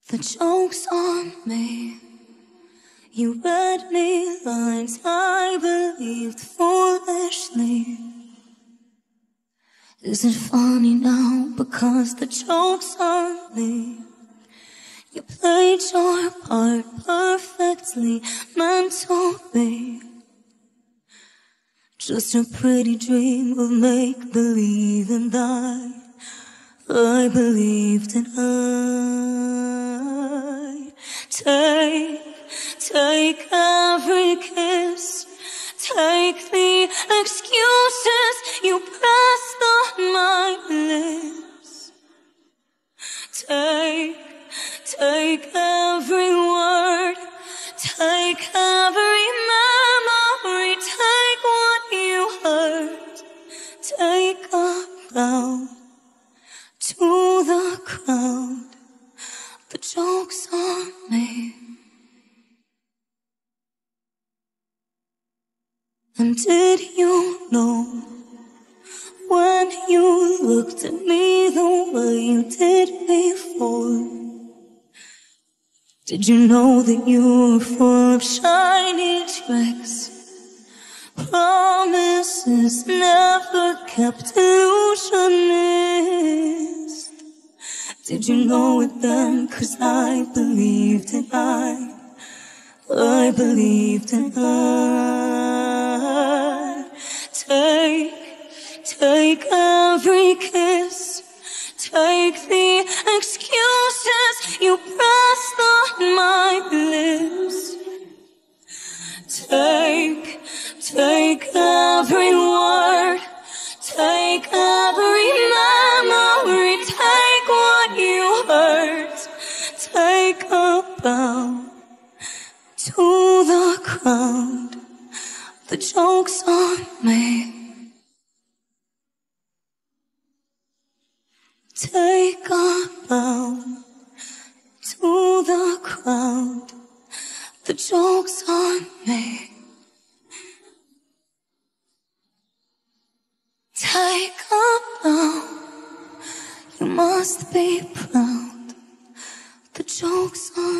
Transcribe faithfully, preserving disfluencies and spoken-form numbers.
The joke's on me. You read me lines I believed foolishly. Is it funny now because the joke's on me? You played your part perfectly, meant to be just a pretty dream of make-believe, and I, I believed in I. Take, take every kiss, take the excuses you pressed on my lips. Take, take every word, take every memory, take what you heard, take a bow to the crowd. The joke's on me. And did you know when you looked at me the way you did before? Did you know that you were full of shiny tricks, promises never kept, illusionist? Did you know it then? 'Cause I believed in I, I believed in I. Take, take every kiss, take the excuses you pressed on my lips. Take, take every word, take every memory, take what you heard, take a bow to the crowd. The joke's on me. Take a bow to the crowd. The joke's on me. Take a bow. You must be proud. The joke's on me.